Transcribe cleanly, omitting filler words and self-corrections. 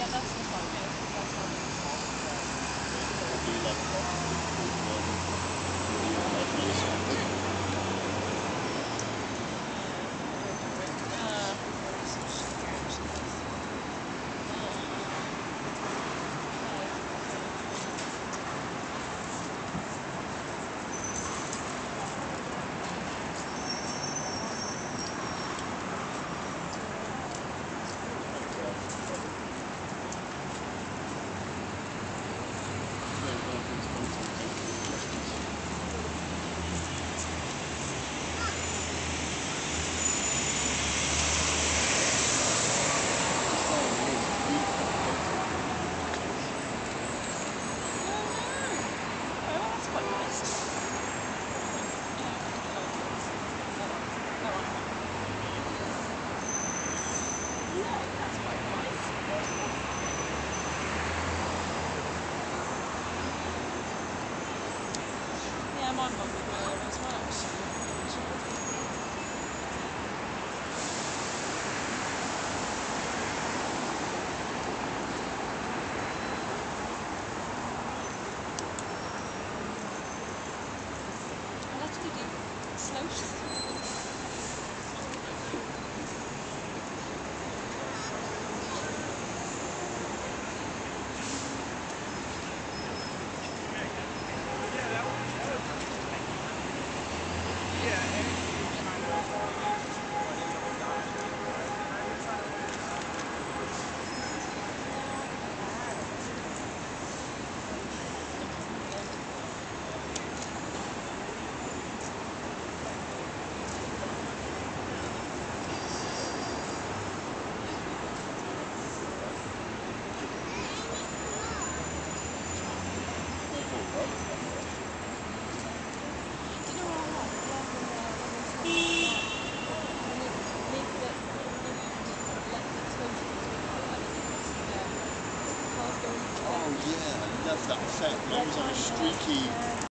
that's the fun bit. That's how it's Do you like Yeah, mine might be better as well, actually. I'll actually do slow shots with it. Yeah, that would work. Thank you. Yeah, and if you kind of run into the guy behind the side of the car. Yeah. Do you know what I like? I like when they say like when you let the explosion into a car, like cars going Oh together. yeah, I love that effect. Like Mine red was on a line, yeah, streaky yeah.